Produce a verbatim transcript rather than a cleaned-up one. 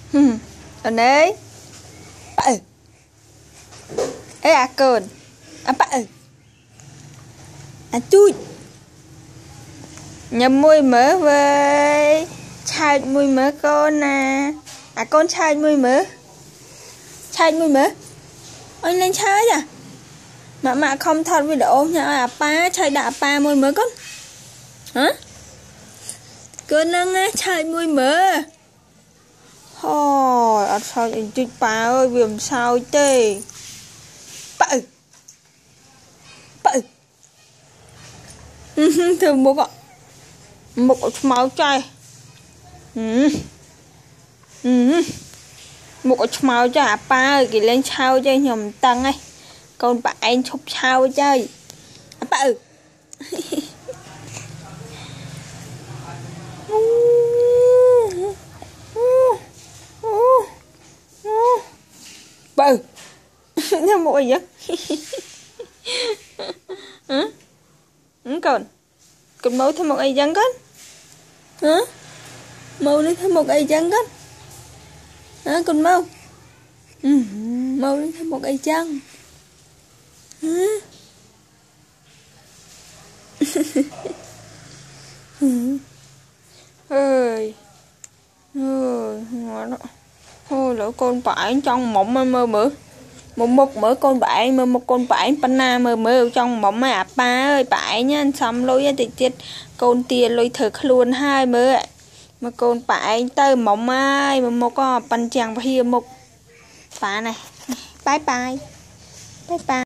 ở đây bự ê à cồn à bự à chui nhầm môi mỡ với chai môi mỡ con nè à con chai môi mỡ chai môi mỡ ôi lên chai à mà mà không thật video nha à pa chai đã pa môi mỡ con hả con nâng á chai môi mỡ thôi à sao chị pa ơi vì làm sao tê bự bự thường một ạ một máu chay ừ. Ừ. Một máu cho à pa kì lên sao chơi nhầm tăng ấy con bà anh chụp sao chơi à bự bự thêm một gì hả ừ còn còn mẫu thêm một ai dân con hả mẫu đi thêm một ai dân con hả còn mẫu ừ, mẫu đi thêm một ai dân hả ơi ơi thôi lỡ con phải trong mộng mơ mơ mơ một một mở con bạn mà một con bạn panna mơ mơ trong mộng mà ba ơi bạn nha xong lôi thì chết con tiền lôi thực luôn hai mơ mà con bạn tới mộng ai mà một con pan chàng và hiền một bà này bye bye bye bye